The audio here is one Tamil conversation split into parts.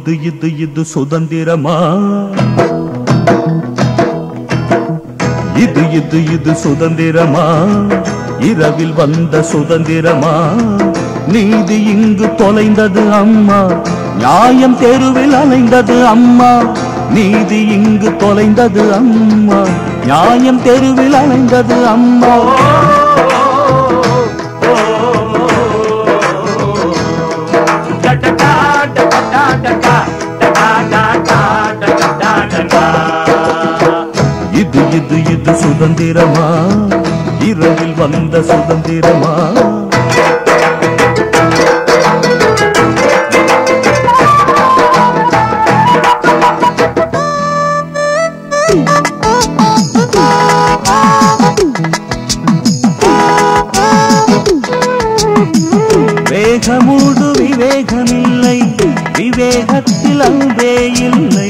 இது சுதந்திரமா இது சுதந்திரமா இரவில் வந்த சுதந்திரமா நீதி இங்கு தொலைந்தது அம்மா நியாயம் தெருவில் அலைந்தது அம்மா நீதி இங்கு தொலைந்தது அம்மா நியாயம் தெருவில் அலைந்தது அம்மா இது சுதந்திரமா இரவில் வந்த சுதந்திரமா வேகமூடு விவேகமில்லை விவேகத்தில் அன்பே இல்லை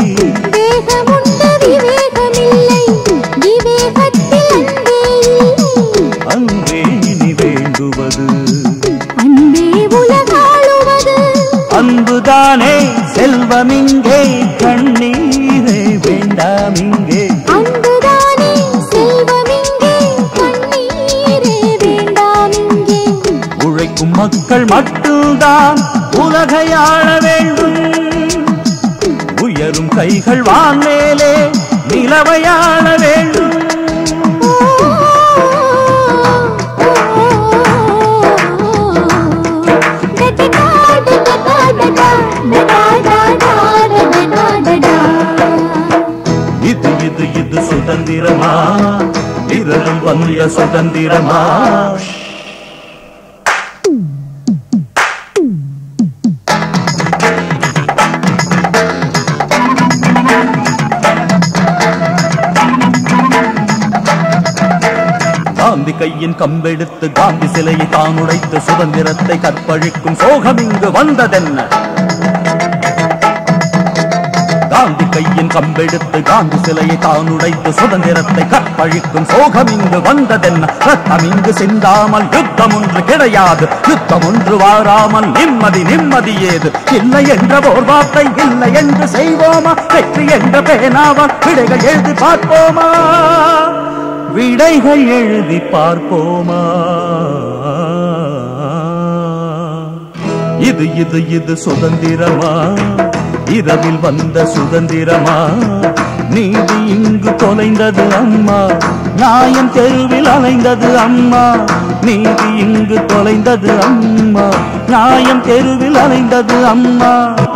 அன்பே இனி வேண்டுவது அன்பே உலகாளுவது அன்புதானே செல்வமிங்கே கண்ணீரே வேண்டாம் இங்கே அன்புதானே செல்வமிங்கே கண்ணீரே வேண்டாம் இங்கே உழைக்கும் மக்கள் மட்டும்தான் உலகை ஆள வேண்டும் உயரும் கைகள் வான்மேலே நிலவை ஆள வேண்டும் இது சுதந்திரமா இரவில் வந்த சுதந்திரமா காந்தி கையின் கம்பெடுத்து காந்தி சிலையை தான் உடைத்து சுதந்திரத்தை கற்பழிக்கும் சோகம் இங்கு வந்ததென்ன காந்தி கையின் கம்பெடுத்து காந்தி சிலையை தான் உடைத்து சுதந்திரத்தை கற்பழிக்கும் சோகம் இங்கு வந்ததென்ன ரத்தம் இங்கு சிந்தாமல் யுத்தம் ஒன்று கிடையாது யுத்தம் ஒன்று வாராமல் நிம்மதி ஏது இல்லை என்ற ஓர் வார்த்தை இல்லை என்று செய்வோமா வெற்றி என்ற பேனாவால் விடைகள் எழுதி பார்ப்போமா விடைகள் எழுதி பார்ப்போமா இது சுதந்திரமா இரவில் வந்த சுதந்திரமா நீதி இங்கு தொலைந்தது அம்மா நியாயம் தெருவில் அலைந்தது அம்மா நீதி இங்கு தொலைந்தது அம்மா நியாயம் தெருவில் அலைந்தது அம்மா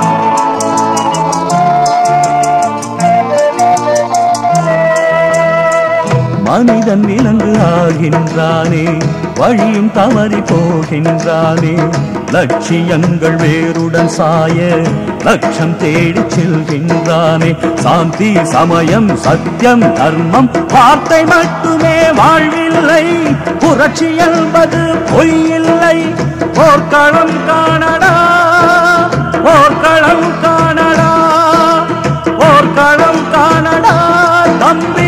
மனிதன் விலங்கு ஆகின்றானே வழியும் தவறி போகின்றானே லட்சியங்கள் வேருடன் சாய லட்சம் தேடி செல்கின்றானே சாந்தி சமயம் சத்தியம் தர்மம் வார்த்தை மட்டுமே வாழ்வில்லை புரட்சி என்பது பொய் இல்லை போர்க்களம் காணடா போர்க்களம் காணடா போர்க்களம் காணடா தம்பி